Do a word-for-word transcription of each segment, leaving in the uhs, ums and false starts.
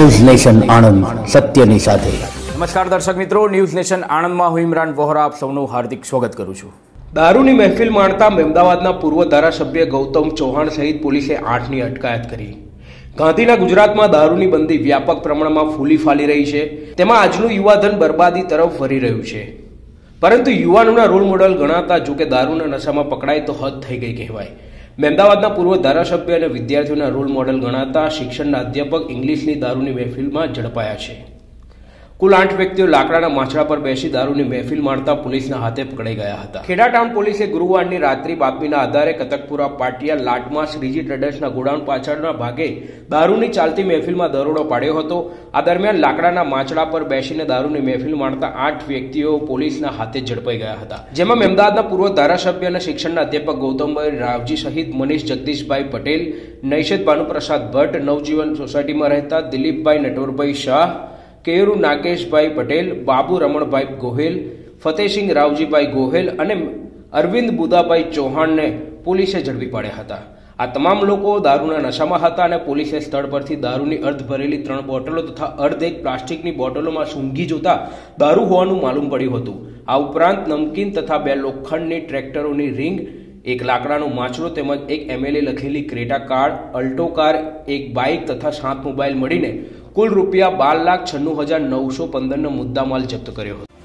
News nation Anand, સત્યની સાથે। નમસ્કાર દર્શક મિત્રો, ન્યૂઝ નેશન આણંદમાં હું ઇમરાન વોહરા આપ સૌનું હાર્દિક સ્વાગત કરું છું। દારૂની મહેફિલ માણતા અમદાવાદના પૂર્વ ધારાસભ્ય ગૌતમ ચૌહાણ સહિત પોલીસે આઠની અટકાયત કરી। ગાંધીના ગુજરાતમાં દારૂની બંધી વ્યાપક પ્રમાણમાં ફૂલી ફાલી રહી છે, તેમાં આજનું યુવાધન બરબાદી તરફ વળી રહ્યું છે। પરંતુ યુવાનોના રોલ મોડલ ગણાતા જો કે દારૂના નશામાં પકડાય તો હદ થઈ ગઈ કહેવાય। અમદાવાદના પૂર્વ ધારાસભ્ય અને વિદ્યાર્થીઓના રોલ મોડલ ગણાતા શિક્ષણના અધ્યાપક ઇંગ્લિશની દારૂની મહેફિલમાં ઝડપાયા છે। કુલ આઠ વ્યક્તિઓ લાકડાના માછડા પર બેસી દારૂની મહેફિલ માણતા પોલીસના હાથે પકડાઈ ગયા હતા। ખેડા ટાઉન પોલીસે ગુરુવારની રાત્રિ બાતમીના આધારે કતકપુરા પાટિયા લાટમાં શ્રીજી ટ્રેડર્સના ગોડાઉન પાછળના ભાગે દારૂની ચાલતી મહેફિલમાં દરોડો પાડ્યો હતો। આ દરમિયાન લાકડાના માછડા પર બેસીને દારૂની મહેફિલ માણતા આઠ વ્યક્તિઓ પોલીસના હાથે ઝડપાઈ ગયા હતા, જેમાં અમદાવાદના પૂર્વ ધારાસભ્ય અને શિક્ષણના અધ્યાપક ગૌતમભાઈ રાવજી સહિત મનીષ જગદીશભાઈ પટેલ, નૈશદ ભાનુપ્રસાદ ભટ્ટ, નવજીવન સોસાયટીમાં રહેતા દિલીપભાઈ નટવરભાઈ શાહ, કેરુ નાકેશભાઈ પટેલ, બાબુ રમણભાઈ ગોહેલ, ફતેહસિંહ રાવજીભાઈ ગોહેલ અને અરવિંદ બુદાભાઈ ચૌહાણને પોલીસે ઝડપી પાડ્યા હતા। આ તમામ લોકો દારૂના નશામાં હતા અને પોલીસે સ્થળ પરથી દારૂની અર્ધ ભરેલી ત્રણ બોટલો તથા અર્ધ એક પ્લાસ્ટિકની બોટલોમાં સૂંઘી જોતા દારૂ હોવાનું માલુમ પડ્યું હતું। આ ઉપરાંત નમકીન તથા બે લોખંડની ટ્રેક્ટરોની રિંગ, એક લાકડાનો માછડો તેમજ એક એમએલએ લખેલી ક્રેટા કાર, અલ્ટો કાર, એક બાઇક તથા સાત મોબાઈલ મળીને કુલ રૂપિયા બાર લાખ છન્નું હજાર નવસો પંદરનો મુદ્દામાલ જપ્ત કર્યો હતો।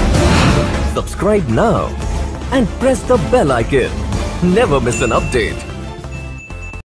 Subscribe now and press the bell icon. Never miss an update.